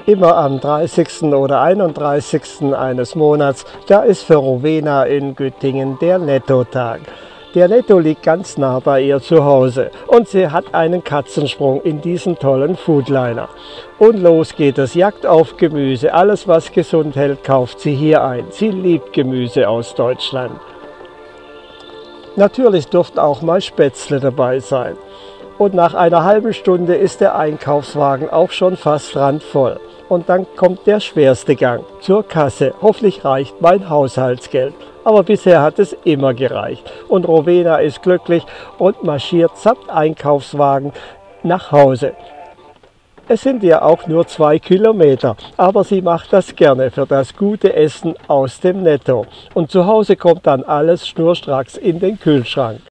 Immer am 30. oder 31. eines Monats, da ist für Rowena in Güttingen der Nettotag. Der Netto liegt ganz nah bei ihr zu Hause und sie hat einen Katzensprung in diesen tollen Foodliner. Und los geht es, Jagd auf Gemüse, alles was gesund hält, kauft sie hier ein. Sie liebt Gemüse aus Deutschland. Natürlich dürften auch mal Spätzle dabei sein. Und nach einer halben Stunde ist der Einkaufswagen auch schon fast randvoll. Und dann kommt der schwerste Gang zur Kasse. Hoffentlich reicht mein Haushaltsgeld. Aber bisher hat es immer gereicht. Und Rowena ist glücklich und marschiert samt Einkaufswagen nach Hause. Es sind ja auch nur 2 Kilometer, aber sie macht das gerne für das gute Essen aus dem Netto. Und zu Hause kommt dann alles schnurstracks in den Kühlschrank.